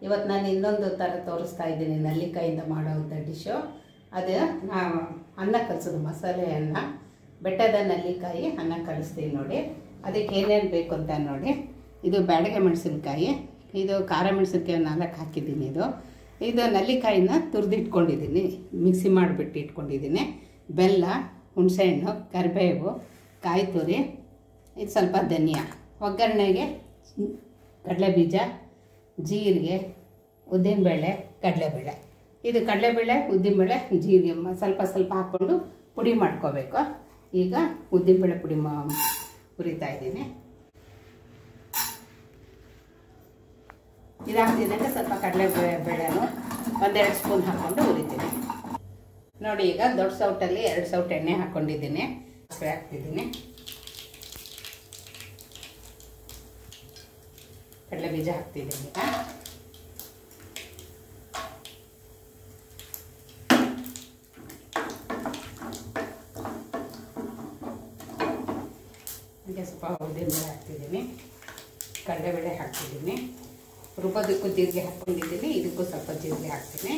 ಇವತ್ತು ನಾನು ಇನ್ನೊಂದು ಥರ ತೋರಿಸ್ತಾ ಇದ್ದೀನಿ ನಲ್ಲಿಕಾಯಿಂದ ಮಾಡೋವಂಥ ಡಿಶ್ಶು. ಅದು ಅನ್ನ ಕಲಿಸೋದು, ಮಸಾಲೆ ಅನ್ನ, ಬೆಟ್ಟದ ನಲ್ಲಿಕಾಯಿ ಅನ್ನ ಕಲಿಸ್ತೀವಿ ನೋಡಿ. ಅದಕ್ಕೆ ಏನೇನು ಬೇಕು ಅಂತ ನೋಡಿ. ಇದು ಬ್ಯಾಡಗೆ ಮೆಣಸಿನ್ಕಾಯಿ, ಇದು ಖಾರ ಮೆಣಸಿನ್ಕಾಯಿ 4 ಹಾಕಿದ್ದೀನಿ. ಇದು ನಲ್ಲಿಕಾಯಿನ ತುರಿದಿಟ್ಕೊಂಡಿದ್ದೀನಿ, ಮಿಕ್ಸಿ ಮಾಡಿಬಿಟ್ಟು ಇಟ್ಕೊಂಡಿದ್ದೀನಿ. ಬೆಲ್ಲ, ಹುಣಸೆಹಣ್ಣು, ಕರಿಬೇವು, ಕಾಯಿ ತುರಿ, ಇದು ಸ್ವಲ್ಪ ಧನಿಯಾ. ಒಗ್ಗರಣೆಗೆ ಕಡಲೆಬೀಜ, ಜೀರಿಗೆ, ಉದ್ದಿನಬೇಳೆ, ಕಡಲೆಬೇಳೆ. ಇದು ಕಡಲೆಬೇಳೆ, ಉದ್ದಿನಬೇಳೆ, ಜೀರಿಗೆ ಸ್ವಲ್ಪ ಸ್ವಲ್ಪ ಹಾಕ್ಕೊಂಡು ಪುಡಿ ಮಾಡ್ಕೋಬೇಕು. ಈಗ ಉದ್ದಿನಬೇಳೆ ಪುಡಿ ಹುರಿತಾ ಇದ್ದೀನಿ. ಇದಾಗ್ತಿದ್ದಂಗೆ ಸ್ವಲ್ಪ ಕಡಲೆಬೇಳೆನು 1-2 ಸ್ಪೂನ್ ಹಾಕ್ಕೊಂಡು ಹುರಿತೀನಿ ನೋಡಿ. ಈಗ ದೊಡ್ಡ ಸೌಟಲ್ಲಿ 2 ಸೌಟ್ ಎಣ್ಣೆ ಹಾಕ್ಕೊಂಡಿದ್ದೀನಿ. ಸಾಸಿವೆ ಹಾಕ್ತಿದ್ದೀನಿ, ಕಡಲೆ ಬೀಜ ಹಾಕ್ತಿದ್ದೀನಿ. ಈಗ ಸ್ವಲ್ಪ ಉದ್ದಿನಬೇಳೆ ಹಾಕ್ತಿದ್ದೀನಿ, ಕಡಲೆಬೇಳೆ ಹಾಕ್ತಿದ್ದೀನಿ. ರುಬ್ಬೋದಕ್ಕೂ ಜೀರಿಗೆ ಹಾಕ್ಕೊಂಡಿದ್ದೀನಿ, ಇದಕ್ಕೂ ಸ್ವಲ್ಪ ಜೀರಿಗೆ ಹಾಕ್ತೀನಿ.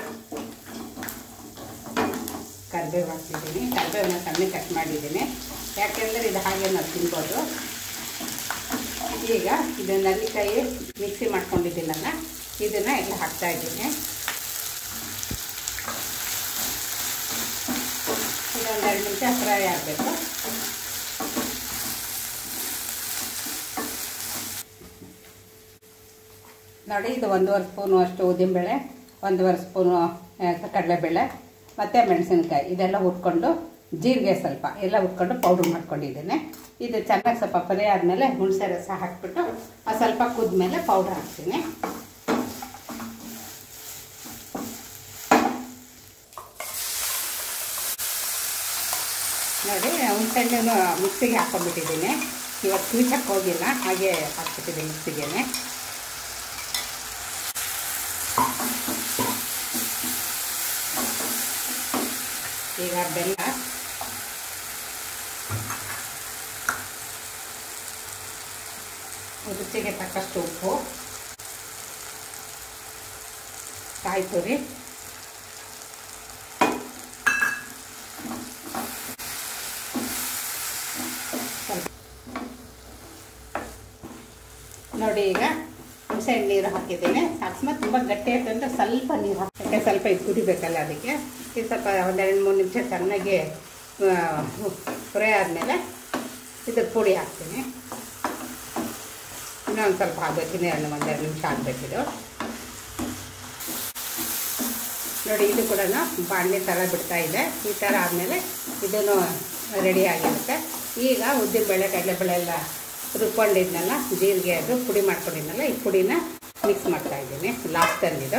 ಕರಿಬೇವು ಹಾಕ್ತಿದ್ದೀನಿ. ಕರಿಬೇವನ್ನ ಸಣ್ಣ ಕಟ್ ಮಾಡಿದ್ದೀನಿ, ಯಾಕೆಂದರೆ ಇದು ಹಾಗೆ ನಾವು ತಿನ್ಬೋದು. ಈಗ ಇದು ನಲ್ಲಿಕಾಯಿ ಮಿಕ್ಸಿ ಮಾಡ್ಕೊಂಡಿದ್ದೀನಲ್ಲ, ಇದನ್ನು ಎಲ್ಲ ಹಾಕ್ತಾಯಿದ್ದೀನಿ. ಇದೊಂದು 2 ನಿಮಿಷ ಫ್ರೈ ಆಗಬೇಕು. ನೋಡಿ, ಇದು 1.5 ಸ್ಪೂನು ಅಷ್ಟು ಉದ್ದಿನಬೇಳೆ, 1.5 ಸ್ಪೂನು ಕಡಲೆಬೇಳೆ ಮತ್ತು ಮೆಣಸಿನ್ಕಾಯಿ ಇದೆಲ್ಲ ಹುರ್ಕೊಂಡು, ಜೀರಿಗೆ ಸ್ವಲ್ಪ ಎಲ್ಲ ಹುರ್ಕೊಂಡು ಪೌಡ್ರ್ ಮಾಡ್ಕೊಂಡಿದ್ದೀನಿ. ಇದು ಚೆನ್ನಾಗಿ ಸ್ವಲ್ಪ ಫ್ರೈ ಆದಮೇಲೆ ಹುಣಸೆ ರಸ ಹಾಕ್ಬಿಟ್ಟು ಸ್ವಲ್ಪ ಕುದ್ಮೇಲೆ ಪೌಡ್ರ್ ಹಾಕ್ತೀನಿ. ನೋಡಿ, ಹುಣಸೆಹಣ್ಣು ಮಿಕ್ಸಿಗೆ ಹಾಕ್ಕೊಂಡ್ಬಿಟ್ಟಿದ್ದೀನಿ. ಇವತ್ತು ಕ್ಯೂಚಕ್ಕೆ ಹೋಗಿಲ್ಲ, ಹಾಗೆ ಹಾಕ್ಬಿಟ್ಟಿದ್ದೀನಿ ಮಿಕ್ಸಿಗೆ. ಈಗ ಬೆಲ್ಲ, ರುಚಿಗೆ ತಕ್ಕಷ್ಟು ಉಪ್ಪು, ಕಾಯಿ ತುರಿ, ನೋಡಿ. ಈಗ ಹುಣಸೆಹಣ್ಣು ನೀರು ಹಾಕಿದ್ದೀನಿ. ಅಕಸ್ಮಾತ್ ತುಂಬ ಗಟ್ಟಿ ಆಯ್ತು ಅಂದರೆ ಸ್ವಲ್ಪ ನೀರು ಹಾಕಿ, ಸ್ವಲ್ಪ ಇದು ಕುದಿಬೇಕಲ್ಲ, ಅದಕ್ಕೆ ಇದು ಸ್ವಲ್ಪ 1-2-3 ನಿಮಿಷ ಚೆನ್ನಾಗಿ ಫ್ರೈ ಆದಮೇಲೆ ಇದ್ರ ಪುಡಿ ಹಾಕ್ತೀನಿ. ಇನ್ನೊಂದು ಸ್ವಲ್ಪ ಹಾಕಬೇಕು, 1-2 ನಿಮಿಷ ಹಾಕಬೇಕಿದು ನೋಡಿ. ಇದು ಕೂಡ ಬಾಣಲೆ ಥರ ಬಿಡ್ತಾ ಇದೆ. ಈ ಥರ ಆದಮೇಲೆ ಇದನ್ನು ರೆಡಿ ಆಗಿರುತ್ತೆ. ಈಗ ಉದ್ದಿನಬೇಳೆ, ಕಡಲೆಬೇಳೆ ಎಲ್ಲ ರುಬ್ಕೊಂಡಿದ್ನಲ್ಲ, ಜೀರಿಗೆ ಅದು ಪುಡಿ ಮಾಡ್ಕೊಂಡಿದ್ನಲ್ಲ, ಈ ಪುಡಿನ ಮಿಕ್ಸ್ ಮಾಡ್ತಾಯಿದ್ದೀನಿ ಲಾಸ್ಟಲ್ಲಿದು.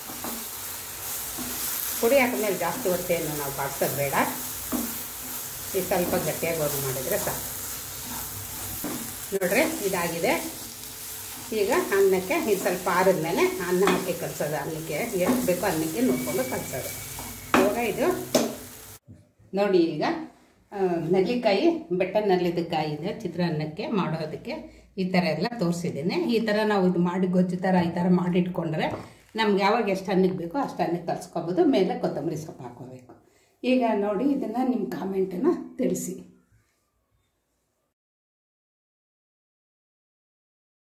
ಪುಡಿ ಹಾಕಿದ್ಮೇಲೆ ಜಾಸ್ತಿ ಹೊತ್ತೇನು ನಾವು ಬಾಡ್ಸೋದು ಬೇಡ. ಇದು ಸ್ವಲ್ಪ ಗಟ್ಟಿಯಾಗಿ ಗೋಧಿ ಮಾಡಿದರೆ ಸಾಕು. ನೋಡ್ರಿ, ಇದಾಗಿದೆ. ಈಗ ಅನ್ನಕ್ಕೆ ಇದು ಸ್ವಲ್ಪ ಆರಿದ್ಮೇಲೆ ಅನ್ನ ಹಾಕಿ ಕಲಿಸೋದು. ಅನ್ನಕ್ಕೆ ಎಷ್ಟು ಬೇಕೋ ಅನ್ನಕ್ಕೆ ನೋಡ್ಕೊಂಡು ಕಲಿಸೋದು. ಇವಾಗ ಇದು ನೋಡಿ, ಈಗ ನಲ್ಲಿಕಾಯಿ, ಬೆಟ್ಟದ ನಲ್ಲಿದ ಕಾಯಿ ಇದೆ ಚಿತ್ರಾನ್ನಕ್ಕೆ ಮಾಡೋದಕ್ಕೆ. ಈ ಥರ ಎಲ್ಲ ತೋರಿಸಿದ್ದೀನಿ. ಈ ಥರ ನಾವು ಇದು ಮಾಡಿ ಗೊಜ್ಜು ಥರ ಈ ಥರ ಮಾಡಿಟ್ಕೊಂಡ್ರೆ ನಮ್ಗೆ ಯಾವಾಗ ಎಷ್ಟು ಅನ್ನಕ್ಕೆ ಬೇಕೋ ಅಷ್ಟು ಅನ್ನಕ್ಕೆ ಕಲಿಸ್ಕೊಬೋದು. ಮೇಲೆ ಕೊತ್ತಂಬರಿ ಸೊಪ್ಪು ಹಾಕೋಬೇಕು. ಈಗ ನೋಡಿ, ಇದನ್ನು ನಿಮ್ಮ ಕಾಮೆಂಟನ್ನು ತಿಳಿಸಿ.